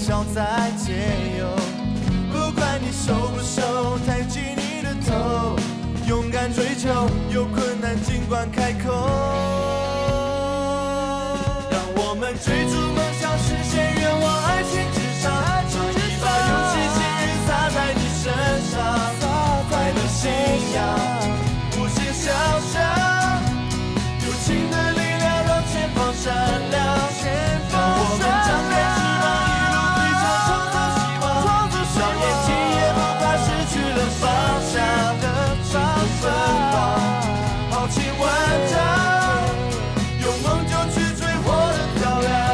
笑再解忧。不管你瘦不瘦，抬起你的头，勇敢追求，有困难尽管开口。让我们追逐梦想，实现愿望，爱情至上。把勇气、幸运洒在你身上，快乐信仰，无限想象，友情的力量让前方闪亮。让我们张开翅膀，一路飞翔，创造希望。让眼睛也不怕失去了方向。奔跑，豪情万丈，有梦就去追，活得漂亮。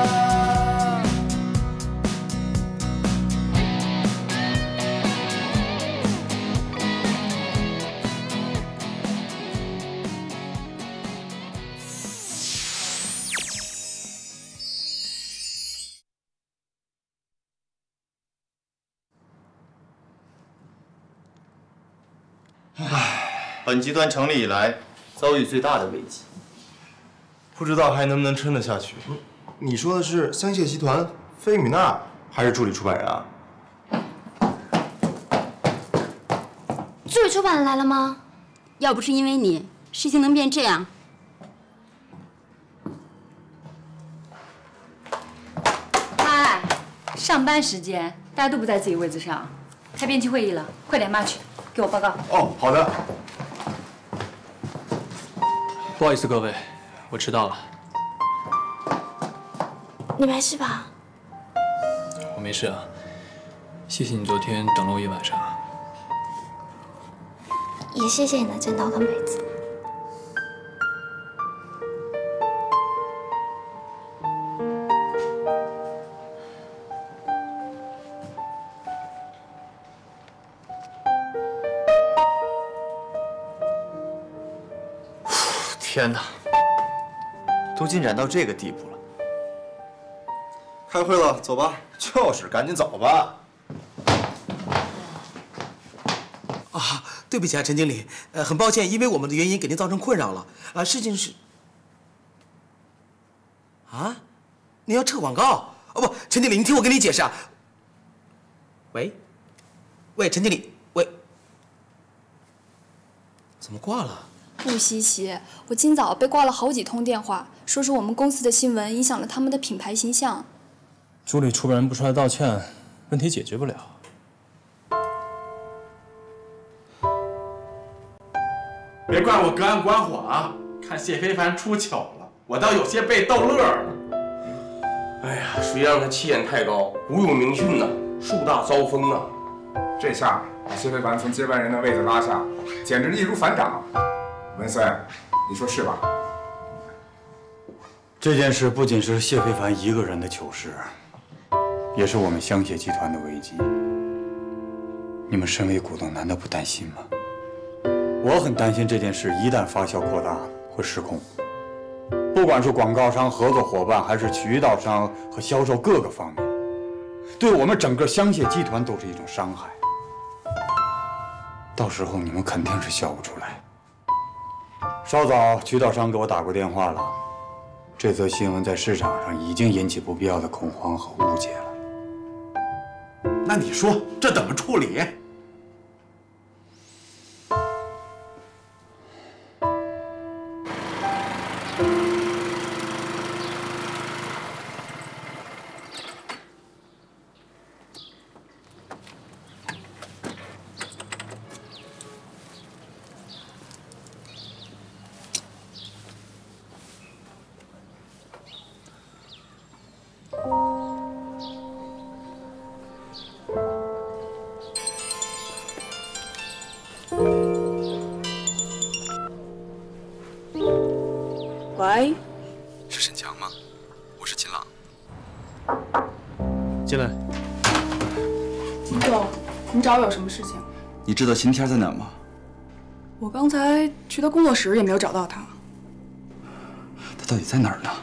本集团成立以来，遭遇最大的危机， 不知道还能不能撑得下去。你说的是香榭集团、费米娜，还是助理出版人啊？ 助理出版人来了吗？ 要不是因为你，事情能变这样。 嗨，上班时间，大家都不在自己位子上，开编辑会议了，快点，妈去，给我报告。 哦，好的。 不好意思，各位，我迟到了。 你没事吧？ 我没事啊，谢谢你昨天等了我一晚上。 也谢谢你能见到个妹子。 天哪，都进展到这个地步了。 开会了，走吧。就是，赶紧走吧。 啊，对不起啊，陈经理，很抱歉，因为我们的原因给您造成困扰了。啊，事情是，啊，您要撤广告？哦不，陈经理，您听我跟你解释啊。喂，喂，陈经理，喂，怎么挂了？ 不稀奇，我今早被挂了好几通电话，说是我们公司的新闻影响了他们的品牌形象。 助理出版人不出来道歉，问题解决不了。 别怪我隔岸观火啊！看谢非凡出糗了，我倒有些被逗乐了。 哎呀，谁让他气焰太高，古有名训呐，树大招风啊！ 这下把谢非凡从接班人的位子拉下，简直易如反掌。文森，你说是吧？ 这件事不仅是谢非凡一个人的糗事，也是我们香榭集团的危机。你们身为股东，难道不担心吗？我很担心这件事一旦发酵扩大会失控，不管是广告商、合作伙伴，还是渠道商和销售各个方面，对我们整个香榭集团都是一种伤害。到时候你们肯定是笑不出来。稍早，渠道商给我打过电话了，这则新闻在市场上已经引起不必要的恐慌和误解了。 那你说这怎么处理？ 喂， 是沈强吗？我是秦朗。 进来。 秦总，你找我有什么事情？ 你知道秦天在哪儿吗？ 我刚才去他工作室也没有找到他。 他到底在哪儿呢？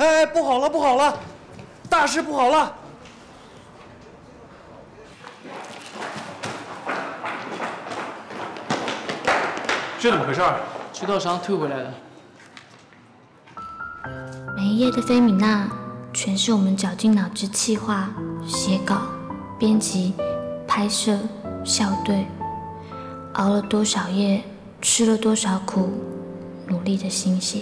哎，不好了，不好了，大事不好了！ 这怎么回事？渠道商退回来的。 每一页的菲米娜，全是我们绞尽脑汁企划、写稿、编辑、拍摄、校对，熬了多少夜，吃了多少苦，努力的心血。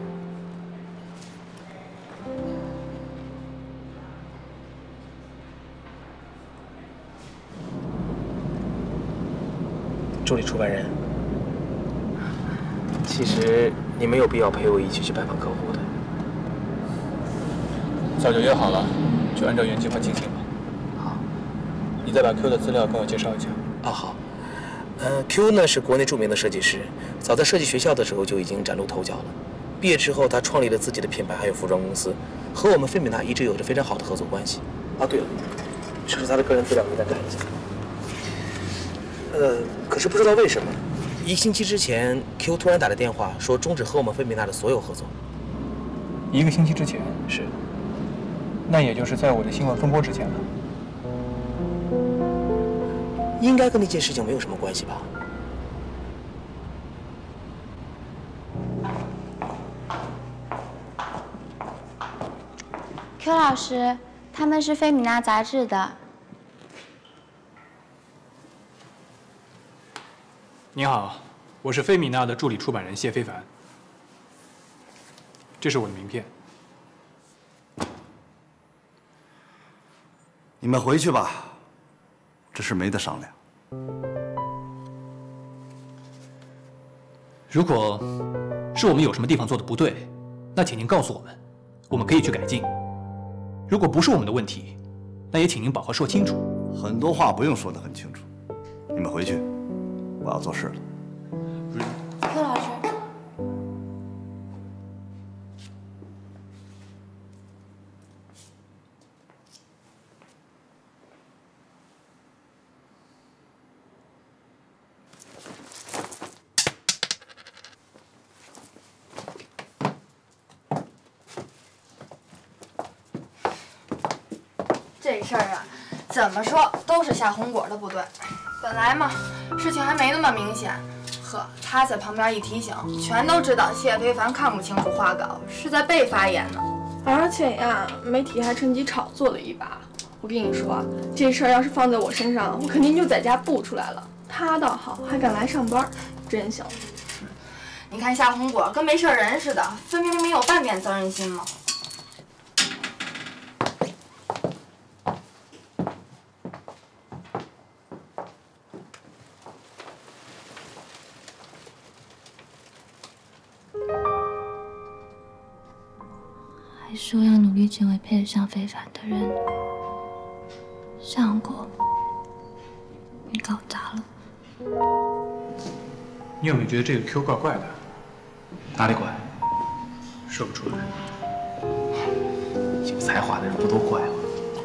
助理出版人，其实你没有必要陪我一起去拜访客户的。 早就约好了，就按照原计划进行吧。 好， 你再把 Q 的资料跟我介绍一下。 啊，好。Q 呢是国内著名的设计师，早在设计学校的时候就已经崭露头角了。毕业之后，他创立了自己的品牌，还有服装公司，和我们菲米娜一直有着非常好的合作关系。啊，对了，这是他的个人资料，你再看一下。可是不知道为什么，1星期之前 ，Q 突然打来电话说终止和我们菲米娜的所有合作。 1个星期之前？ 是。 那也就是在我的新闻风波之前了。 应该跟那件事情没有什么关系吧 ？Q 老师，他们是菲米娜杂志的。 你好，我是菲米娜的助理出版人谢非凡。这是我的名片。 你们回去吧，这事没得商量。 如果是我们有什么地方做的不对，那请您告诉我们，我们可以去改进。如果不是我们的问题，那也请您把话说清楚。 很多话不用说得很清楚，你们回去，我要做事了。 Q 老师， 这事儿啊，怎么说都是夏红果的不对。本来嘛，事情还没那么明显。呵，他在旁边一提醒，全都知道谢非凡看不清楚画稿，是在被发言呢。 而且呀，媒体还趁机炒作了一把。我跟你说，这事儿要是放在我身上，我肯定就在家不出来了。他倒好，还敢来上班，真行。 你看夏红果跟没事人似的，分明没有半点责任心嘛。 还说要努力成为配得上非凡的人，夏红果，你搞砸了。 你有没有觉得这个 Q 怪怪的？ 哪里怪？ 说不出来。 有才华的人不都怪吗？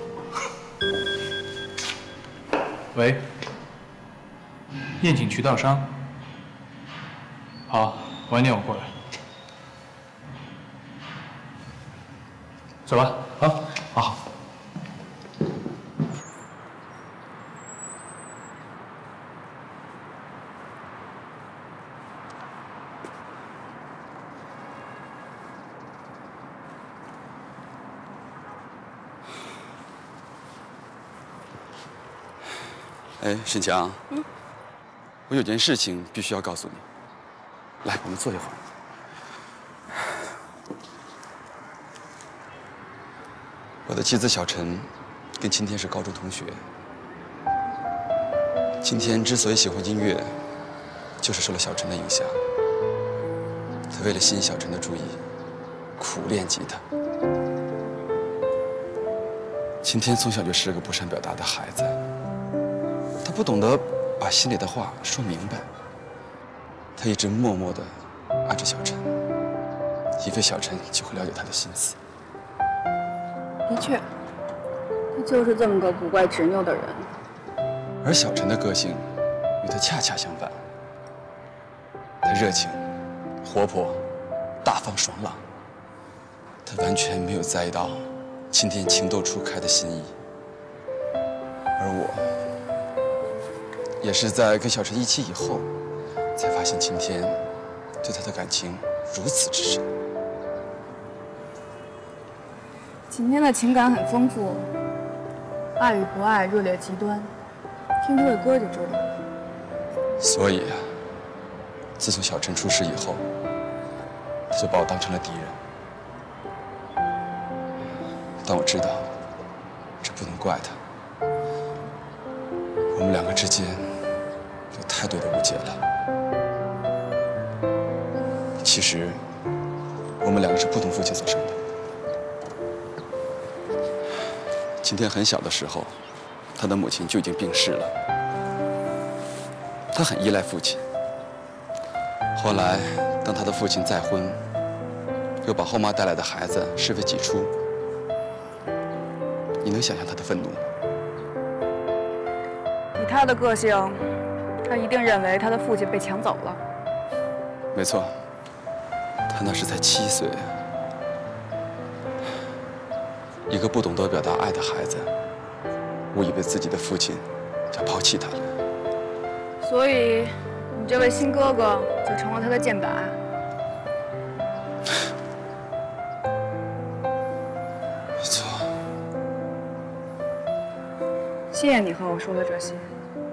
喂，宴请渠道商。好，晚点我过来。走吧。 好，好。 哎，沈强，我有件事情必须要告诉你。来，我们坐一会儿。我的妻子小陈跟青天是高中同学。青天之所以喜欢音乐，就是受了小陈的影响。他为了吸引小陈的注意，苦练吉他。青天从小就是个不善表达的孩子。他不懂得把心里的话说明白，他一直默默地爱着小陈，以为小陈就会了解他的心思。 的确，他就是这么个古怪执拗的人。 而小陈的个性与他恰恰相反，他热情、活泼、大方、爽朗。他他完全没有在意到今天情窦初开的心意，而我也是在跟小陈一起以后，才发现今天对他的感情如此之深。 今天的情感很丰富，爱与不爱，热烈极端，听这个歌就知道。 所以啊，自从小陈出事以后，他就把我当成了敌人。但我知道，这不能怪他。我们两个之间有太多的误解了。其实，我们两个是不同父亲所生的。今天很小的时候，他的母亲就已经病逝了。他很依赖父亲。后来，当他的父亲再婚，又把后妈带来的孩子视为己出，你能想象他的愤怒吗？ 以他的个性，他一定认为他的父亲被抢走了。 没错，他那时才7岁。一个不懂得表达爱的孩子，误以为自己的父亲要抛弃他了。 所以，你这位新哥哥就成了他的箭靶。 没错。 谢谢你和我说的这些。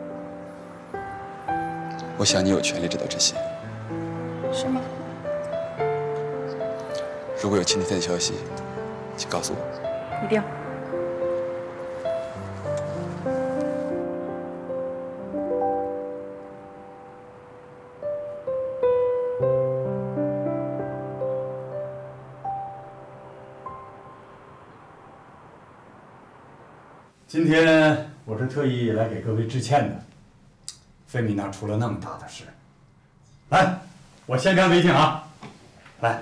我想你有权利知道这些。 是吗？ 如果有今天的消息，请告诉我。 一定。 今天我是特意来给各位致歉的。费米娜出了那么大的事，来，我先干为敬啊！来。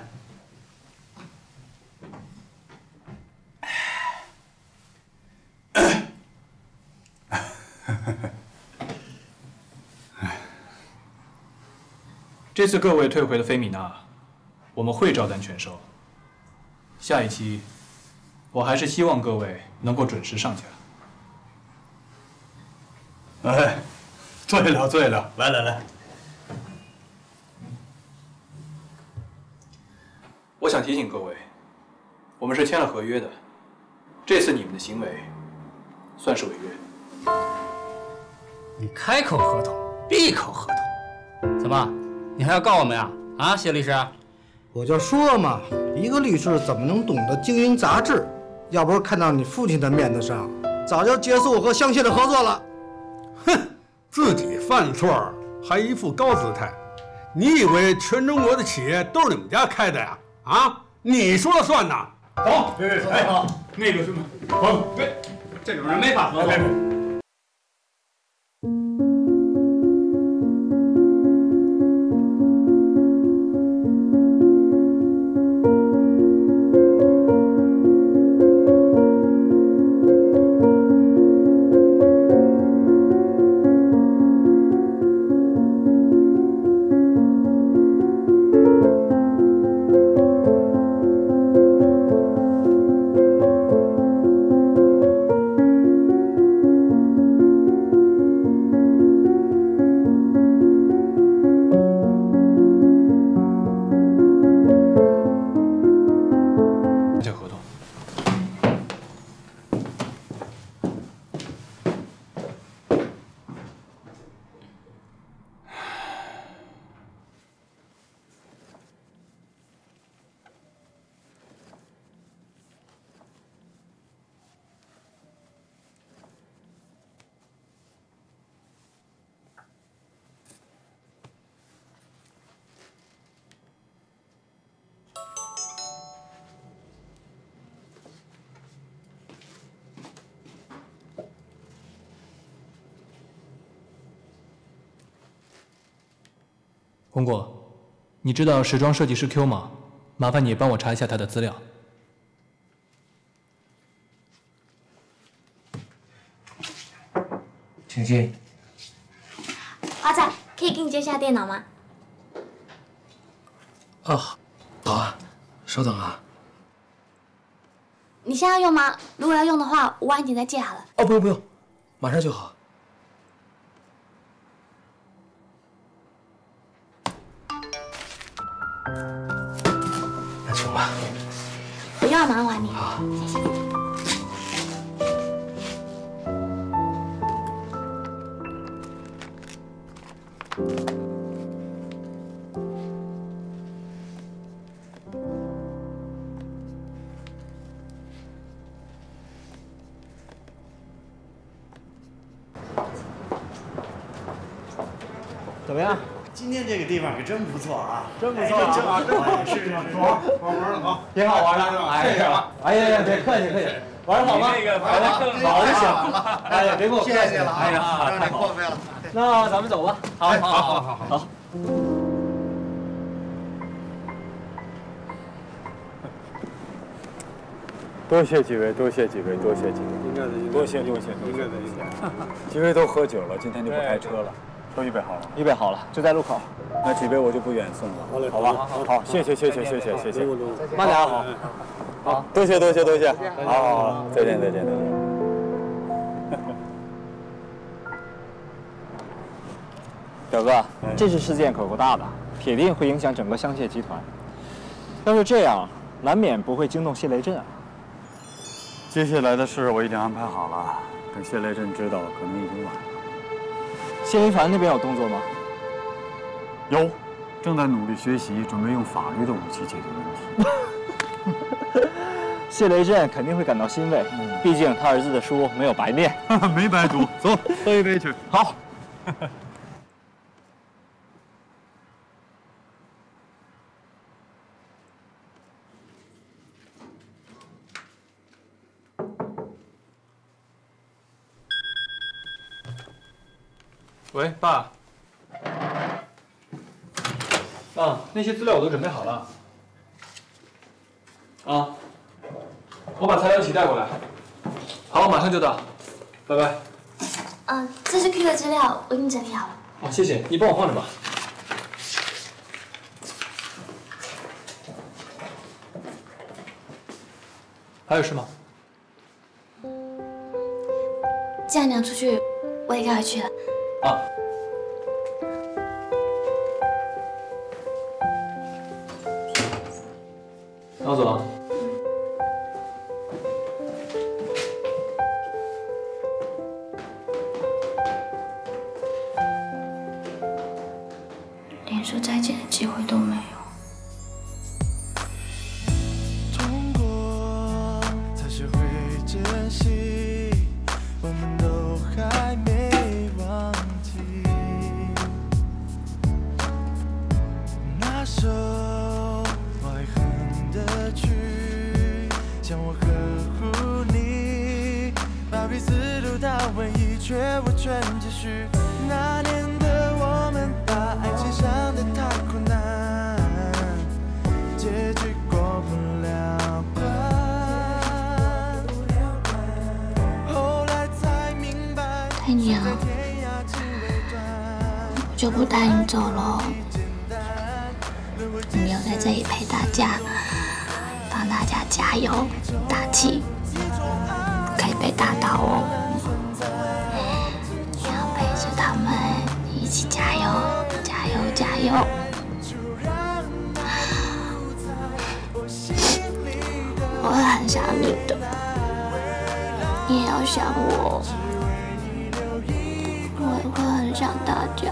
这次各位退回的菲米娜，我们会照单全收。下一期，我还是希望各位能够准时上架。 哎，醉了醉了，来来来。 我想提醒各位，我们是签了合约的，这次你们的行为算是违约。 你开口合同，闭口合同，怎么？你还要告我们呀？啊，谢律师， 我就说嘛，一个律师怎么能懂得经营杂志？要不是看到你父亲的面子上，早就结束我和香榭的合作了。 哼，自己犯错还一副高姿态，你以为全中国的企业都是你们家开的呀？啊，你说了算呐！ 走，别走，那个什么，别， 这种人没法合作。 红果，你知道时装设计师 Q 吗？麻烦你帮我查一下他的资料。 请进。 华仔，可以给你借下电脑吗？ 哦，好啊，稍等啊。 现在用吗？如果要用的话，我晚一点再借好了。 哦，不用不用，马上就好。那请吧。 不要，马上还你。 好， 谢谢。 怎么样？今天这个地方可真不错啊！ 真不错啊！真好， 是是， 好玩了啊！ 挺好玩的。 谢谢啊！ 哎呀，别客气客气，玩得好吗？ 那个玩得更好就行。哎呀，别给我客气， 谢谢了啊！ 哎呀， 让你破费了。 那咱们走吧。好， 好。 多谢几位，多谢几位，多谢几位， 应该的， 多谢多谢， 应该的，应该。 几位都喝酒了，今天就不开车了，都预备好了，预备好了，就在路口。那几位我就不远送了，好嘞，好吧，好，谢谢谢谢谢谢谢谢，慢点啊，好，多谢多谢多谢，好，再见再见再见。 表哥，这次事件可够大的，铁定会影响整个香榭集团。要是这样，难免不会惊动谢雷震啊。 接下来的事我已经安排好了，等谢雷震知道，可能已经晚了。 谢林凡那边有动作吗？ 有，正在努力学习，准备用法律的武器解决问题。 谢雷震肯定会感到欣慰，毕竟他儿子的书没有白念， 没白读。走，喝一杯去。 好。 喂，爸。啊，那些资料我都准备好了。啊，我把材料一起带过来。好，马上就到。拜拜。 这是 Q 的资料，我已经整理好了。 好，谢谢，你帮我放着吧。还有事吗？ 既然你要出去，我也该回去了。 啊。那我走了。 连说再见的机会都没有。 痛过才学会珍惜，我们都还没忘记那首爱恨的曲，想我呵护你，把彼此都当回忆，却无权继续。那年的我们把爱情想得太困难，结局过不了关，后来才明白太娘，我就不带你走了。你留在这里陪大家，帮大家加油打气，不可以被打倒哦。你要陪着他们一起加油，加油，加油！我会很想你的，你也要想我，我也会很想大家。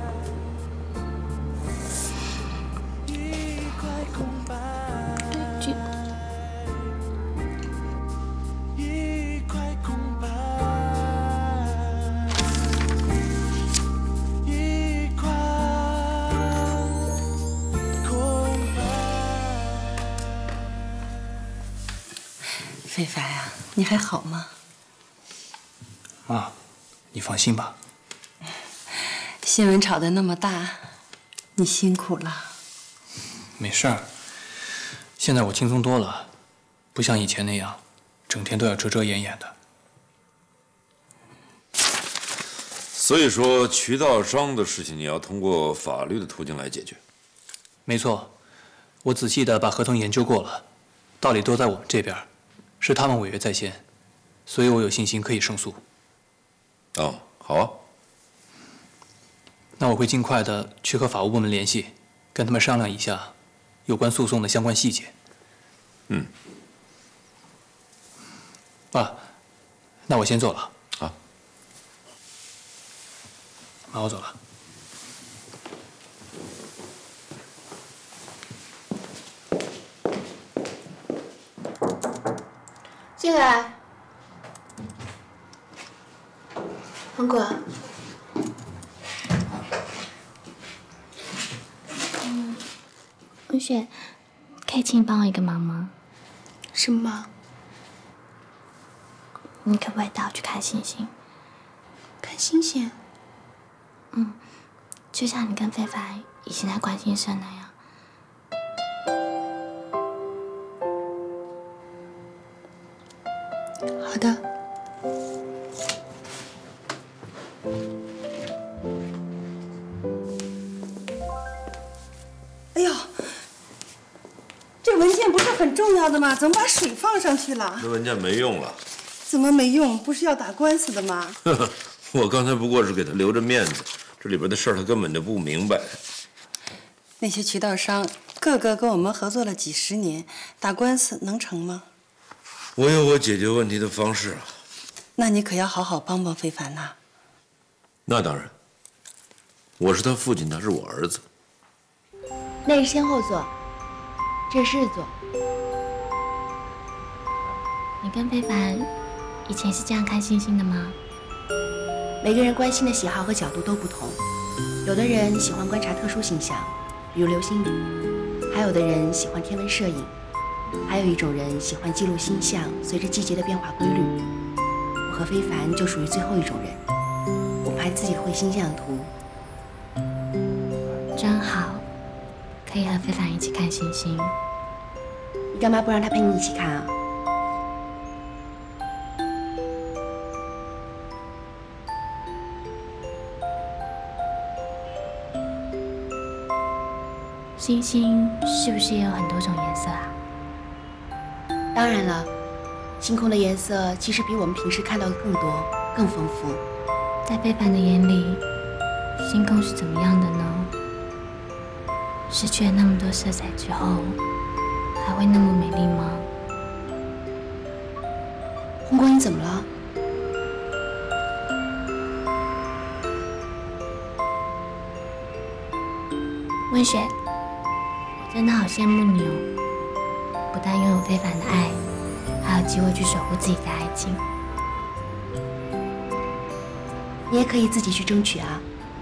非凡呀，你还好吗？ 妈，你放心吧。 新闻炒得那么大，你辛苦了。 没事儿，现在我轻松多了，不像以前那样，整天都要遮遮掩掩的。 所以说，渠道商的事情你要通过法律的途径来解决。 没错，我仔细的把合同研究过了，道理都在我们这边， 是他们违约在先，所以我有信心可以胜诉。 哦，好啊。 那我会尽快的去和法务部门联系，跟他们商量一下有关诉讼的相关细节。 嗯。 爸，那我先走了。 好。 妈，我走了。 进来，黄果。文雪，可以请你帮我一个忙吗？ 什么忙？ 你可不可以带我去看星星？ 看星星？ 嗯，就像你跟非凡以前在观星社那样。 好的。 哎呦，这文件不是很重要的吗？怎么把水放上去了？ 这文件没用了。 怎么没用？不是要打官司的吗？ 我刚才不过是给他留着面子，这里边的事儿他根本就不明白。 那些渠道商个个跟我们合作了几十年，打官司能成吗？ 我有我解决问题的方式啊。 那你可要好好帮帮非凡呐。 那当然，我是他父亲，他是我儿子。 那是先后座，这是日座。 你跟非凡以前是这样看星星的吗？ 每个人关心的喜好和角度都不同，有的人喜欢观察特殊现象，比如流星雨；还有的人喜欢天文摄影。 还有一种人喜欢记录星象随着季节的变化规律，我和非凡就属于最后一种人。我们还自己绘星象图， 真好，可以和非凡一起看星星。 你干嘛不让他陪你一起看啊？ 星星是不是也有很多种颜色啊？ 当然了，星空的颜色其实比我们平时看到的更多、更丰富。 在非凡的眼里，星空是怎么样的呢？失去了那么多色彩之后，还会那么美丽吗？ 红果，你怎么了？ 温雪，我真的好羡慕你哦。 不但拥有非凡的爱，还有机会去守护自己的爱情。 你也可以自己去争取啊。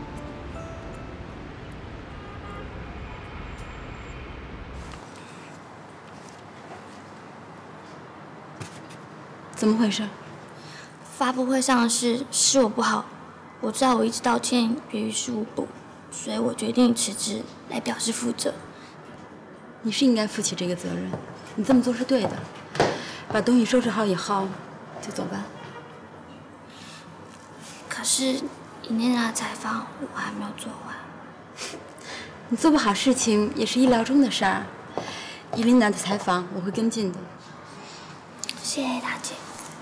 怎么回事？ 发布会上的事是我不好，我知道我一直道歉也于事无补，所以我决定辞职来表示负责。 你是应该负起这个责任。 你这么做是对的，把东西收拾好以后就走吧。 可是伊内娜的采访我还没有做完。 你做不好事情也是意料中的事儿。伊琳娜的采访我会跟进的。 谢谢大姐。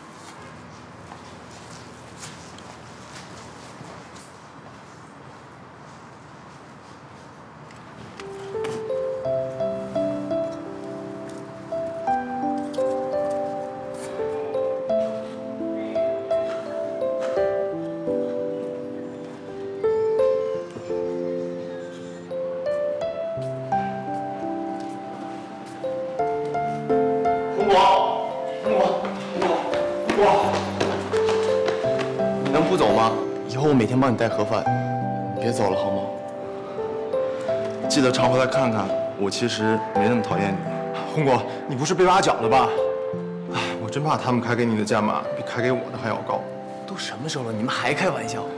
每天帮你带盒饭，你别走了好吗？记得常回来看看，我其实没那么讨厌你。红果，你不是被挖角了吧？哎，我真怕他们开给你的价码比开给我的还要高。 都什么时候了，你们还开玩笑？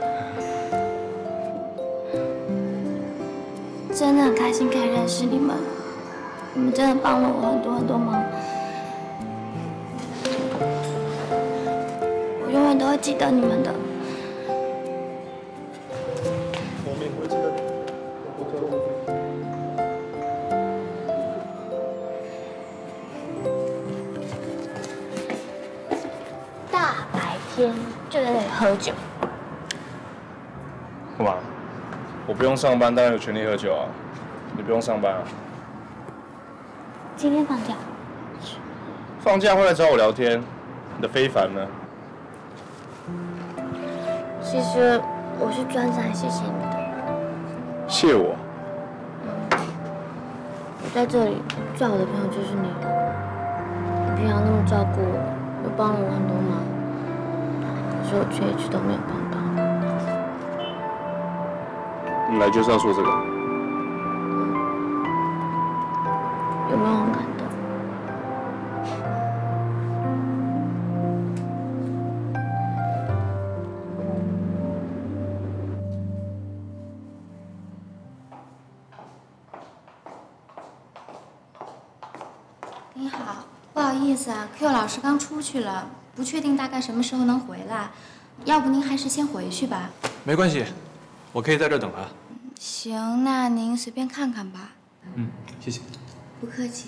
真的很开心可以认识你们，你们真的帮了我很多很多忙，我永远都会记得你们的。 大白天就在那里喝酒。 干嘛？我不用上班，当然有权利喝酒啊。你不用上班啊？ 今天放假。 放假会来找我聊天，你的非凡呢？ 其实我是专程来谢谢你的。 谢我？ 我在这里最好的朋友就是你了。你平常那么照顾我，又帮了我很多忙，可是我却一直都没有帮到你。 你来就是要说这个？ 有没有很感动？ 你好，不好意思啊 ，Q 老师刚出去了，不确定大概什么时候能回来，要不您还是先回去吧。 没关系，我可以在这儿等他。 行，那您随便看看吧。 嗯，谢谢。 不客气。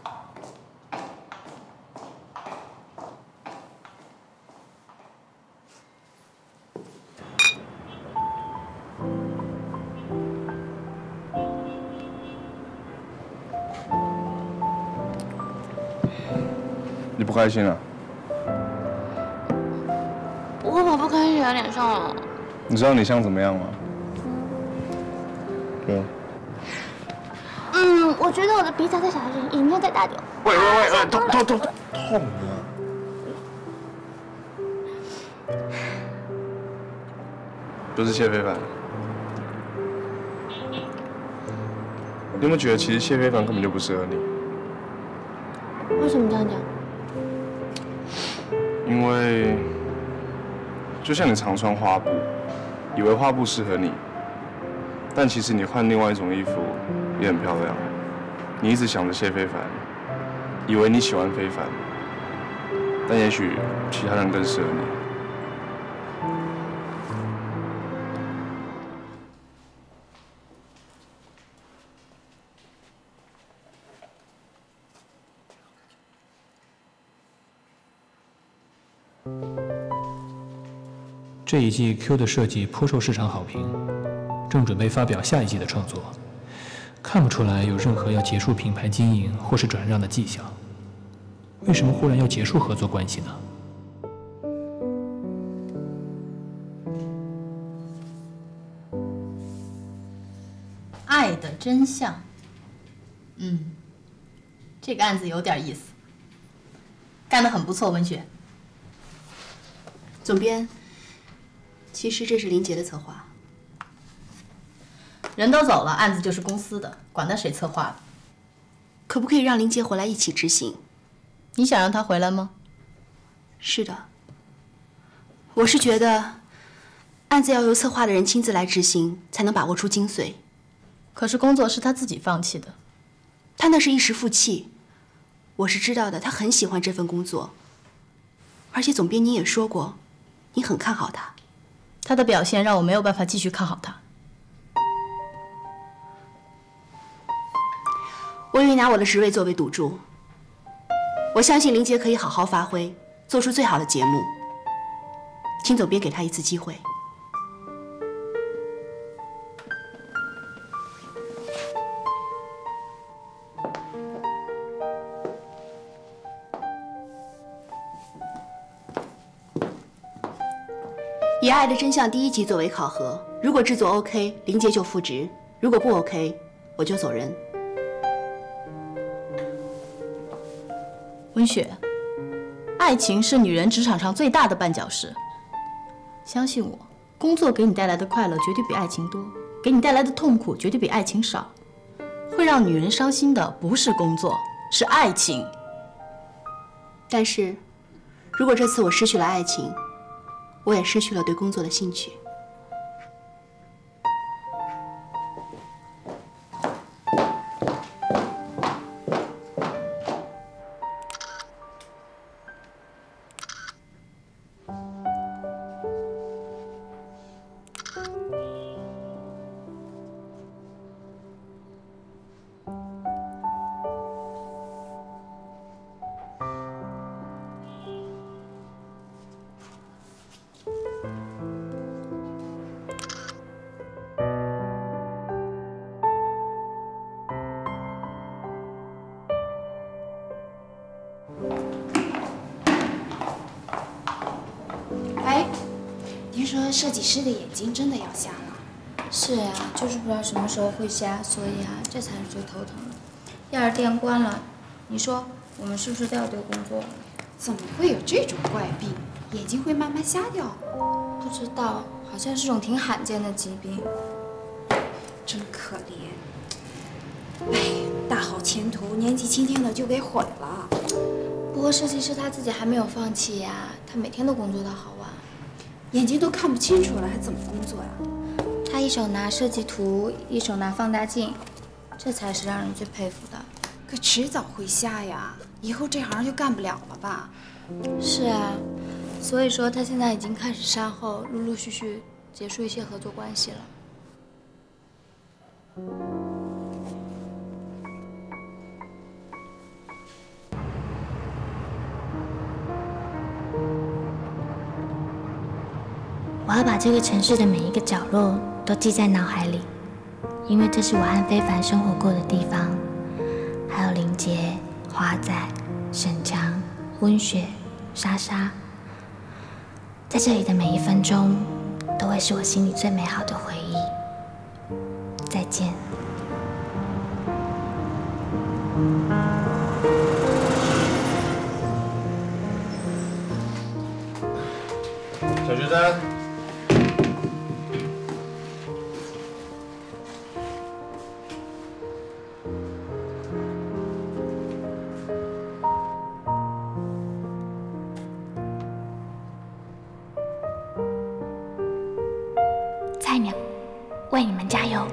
你不开心啊？ 我为什么不开心写在脸上了？ 你知道你像怎么样吗？ 我觉得我的鼻子再小一点，眼睛再大点。 喂，痛啊！不是谢非凡，你有没有觉得其实谢非凡根本就不适合你？ 为什么这样讲？ 因为就像你常穿花布，以为花布适合你，但其实你换另外一种衣服也很漂亮。你一直想着谢非凡，以为你喜欢非凡，但也许其他人更适合你。 这一季 Q 的设计颇受市场好评，正准备发表下一季的创作，看不出来有任何要结束品牌经营或是转让的迹象。为什么忽然要结束合作关系呢？ 爱的真相。这个案子有点意思，干得很不错，文雪。 总编，其实这是林杰的策划。 人都走了，案子就是公司的，管他谁策划的。 可不可以让林杰回来一起执行？ 你想让他回来吗？ 是的。我是觉得，案子要由策划的人亲自来执行，才能把握出精髓。 可是工作是他自己放弃的。 他那是一时负气，我是知道的。他很喜欢这份工作，而且总编你也说过，你很看好他。 他的表现让我没有办法继续看好他。 我愿意拿我的职位作为赌注。我相信林杰可以好好发挥，做出最好的节目。请总编给他一次机会。以《爱的真相》第1集作为考核，如果制作 OK， 林杰就复职；如果不 OK， 我就走人。 文雪，爱情是女人职场上最大的绊脚石。相信我，工作给你带来的快乐绝对比爱情多，给你带来的痛苦绝对比爱情少。会让女人伤心的不是工作，是爱情。 但是，如果这次我失去了爱情，我也失去了对工作的兴趣。 听说设计师的眼睛真的要瞎了。 是呀，就是不知道什么时候会瞎，所以啊，这才是最头疼的。要是店关了，你说我们是不是都要丢工作了？ 怎么会有这种怪病？眼睛会慢慢瞎掉？ 不知道，好像是种挺罕见的疾病。 真可怜。哎，大好前途，年纪轻轻的就给毁了。 不过设计师他自己还没有放弃呀，他每天都工作到好晚。 眼睛都看不清楚了，还怎么工作呀？ 他一手拿设计图，一手拿放大镜，这才是让人最佩服的。 可迟早会瞎呀，以后这行就干不了了吧？ 是啊，所以说他现在已经开始善后，陆陆续续结束一些合作关系了。我要把这个城市的每一个角落都记在脑海里，因为这是我和非凡生活过的地方，还有林杰、华仔、沈强、温雪、莎莎，在这里的每一分钟都会是我心里最美好的回忆。再见。 小学生。 菜鸟，为你们加油！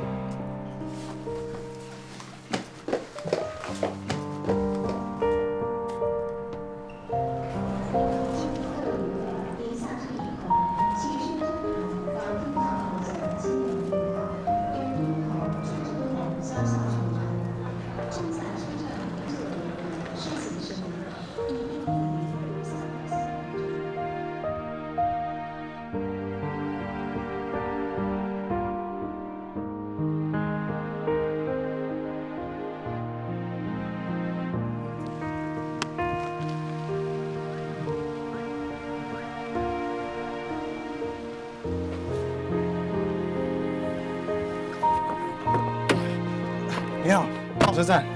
你好，火车站。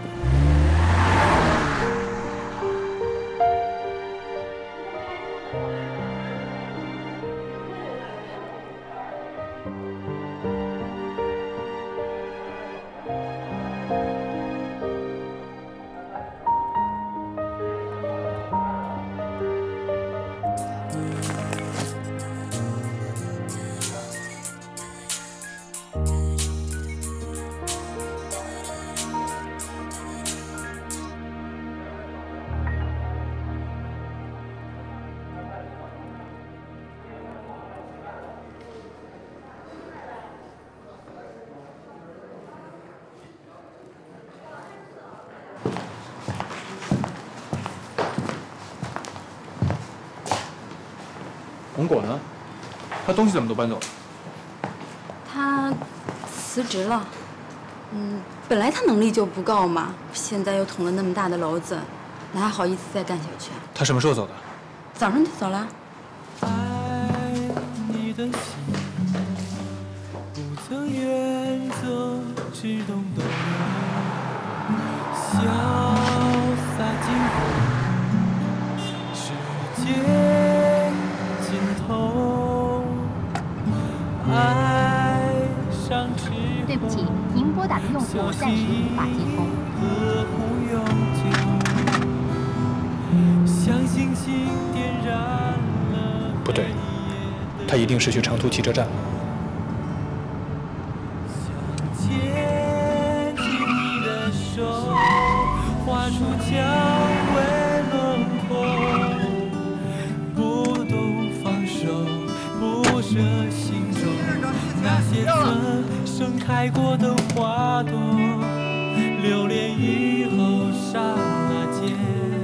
红果呢？他东西怎么都搬走了？ 他辞职了。本来他能力就不够嘛，现在又捅了那么大的篓子，哪还好意思再干下去啊？ 他什么时候走的？ 早上就走了。 你的心不曾远走，只懂得潇洒经过世界尽头，爱上之后。 对不起，您拨打的用户暂时无法接通。 呵护永久，像星星点燃了。 不对，他一定是去长途汽车站了。 牵起你的手，画出蔷薇轮廓，不懂放手，不舍心中那些曾盛开过的花朵，留恋雨后刹那间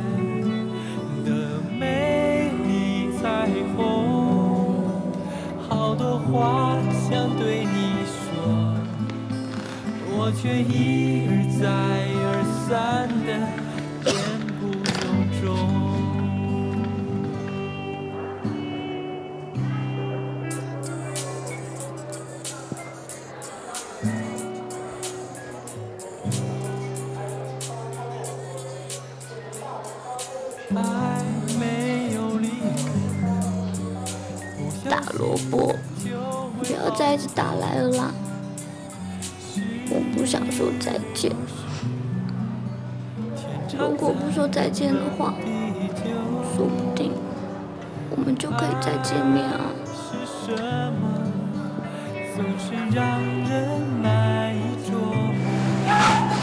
的美丽彩虹，好多话想对你说，我却一而再而三的言不由衷。 大萝卜，不要再一直打来了啦！我不想说再见。如果不说再见的话，说不定我们就可以再见面啊。 总是让人难以捉摸。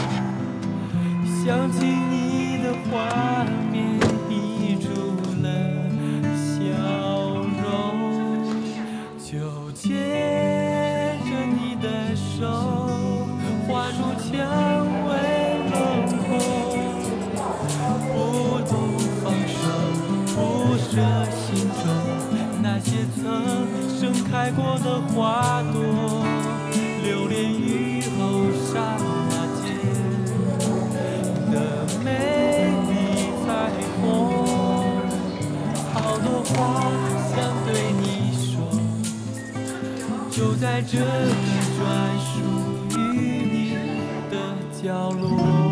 想起你的画面，溢出了笑容。就牵着你的手，画出蔷薇轮廓。不懂放手，不舍心中那些曾盛开过的花朵，流连雨后刹那间的美丽彩虹。好多话想对你说，就在这个专属于你的角落。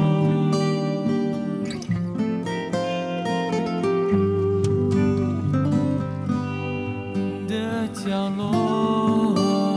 角落，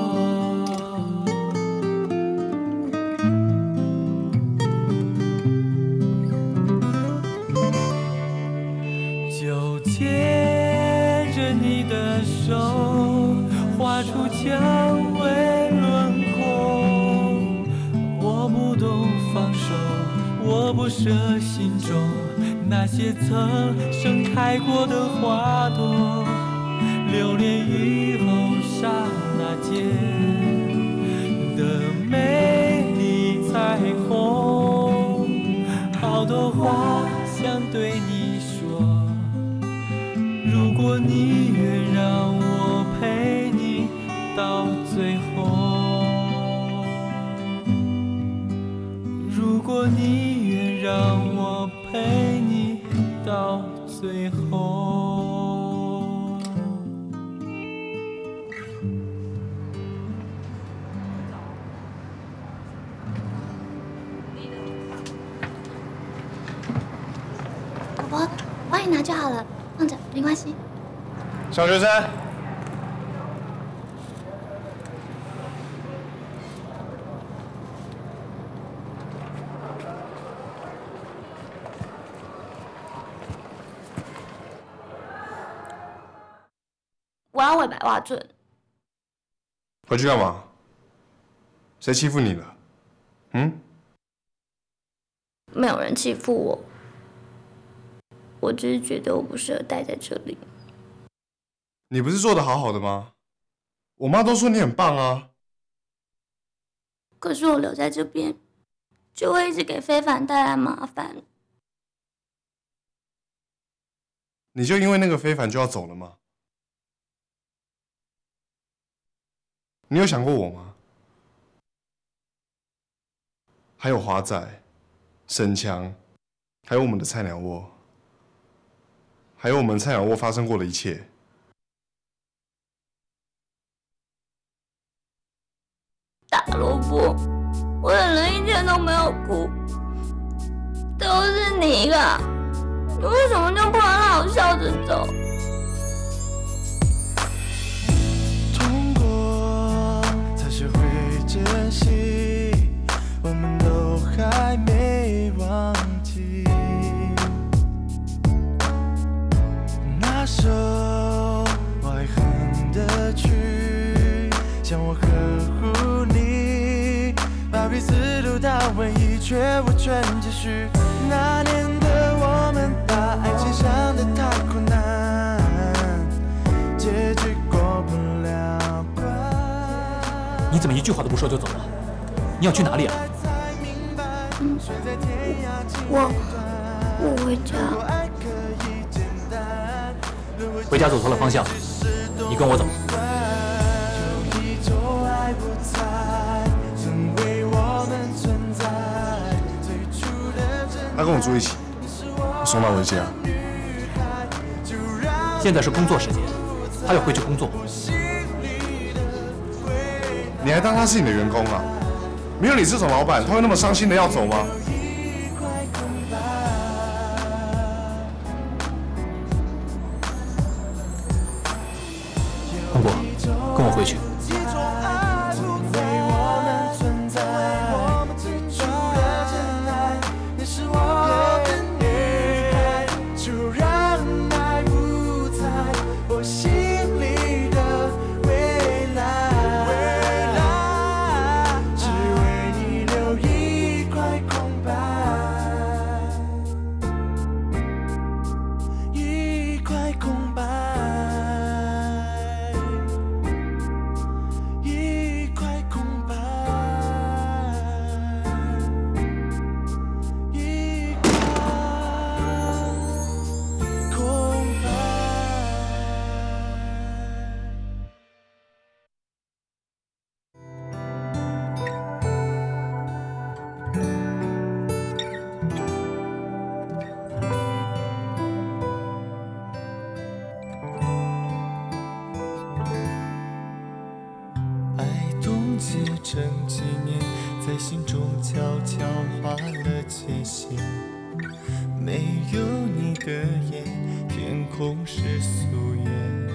就牵着你的手，画出蔷薇轮廓。我不懂放手，我不舍心中那些曾盛开过的花朵。流连雨后刹那间的美丽彩虹。好多话想对你说，如果你愿让我陪你到最后，如果你愿让我陪你到最后。 我帮你拿就好了，放着没关系。 小学生， 我要回白袜镇。 回去干嘛？谁欺负你了？ 没有人欺负我。我只是觉得我不适合待在这里。 你不是做得好好的吗？我妈都说你很棒啊。 可是我留在这边，就会一直给非凡带来麻烦。 你就因为那个非凡就要走了吗？你有想过我吗？还有华仔、沈强，还有我们的菜鸟窝。还有我们菜鸟窝发生过的一切。 大萝卜，我忍了一天都没有哭，都是你啦！你为什么就不能让我笑着走？ 痛过才学会珍惜，我们都还没忘记。那首我爱哼的曲，像我呵护你，把彼此都当回忆，却无权继续。那年的我们，把爱情想得太困难，结局过不了关。 你怎么一句话都不说就走了？你要去哪里啊？ 我回家。 回家走错了方向，你跟我走。 他跟我住一起，我送他回家。 现在是工作时间，他要回去工作。 你还当他是你的员工啊？没有你这种老板，他会那么伤心的要走吗？ 红果， 回去。 成纪念，在心中悄悄画了界限。没有你的夜，天空是素颜。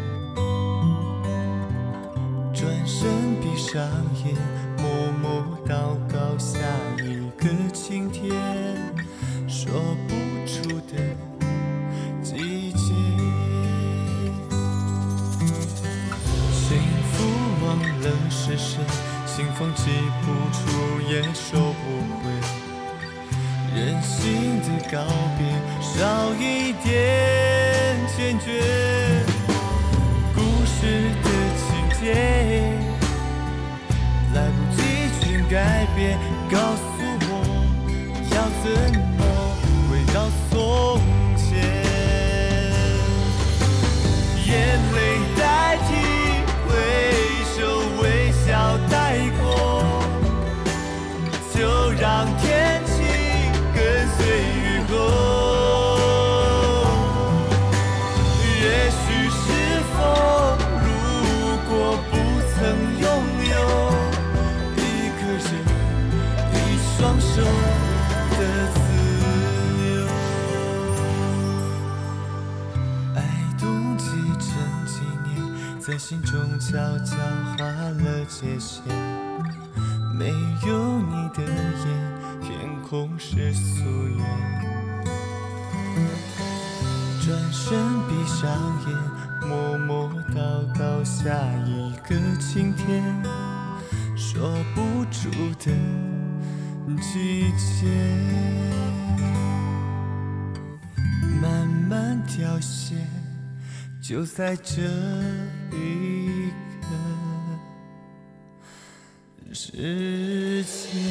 转身闭上眼，默默祷告下一个晴天，说不出的季节。幸福忘了是谁。清风记不住，也收不回。任性的告别，少一点坚决。故事的情节，来不及去改变。告诉我，要怎么回到从前？眼泪代替挥手，微笑带过，就让天气跟随雨后。也许是否，如果不曾拥有一个人，一双手的自由，爱冻结成纪念，在心中悄悄画了界限。没有你的夜，天空是素颜。转身闭上眼，默默祷告下一个晴天，说不出的季节，慢慢凋谢，就在这一刻。时间。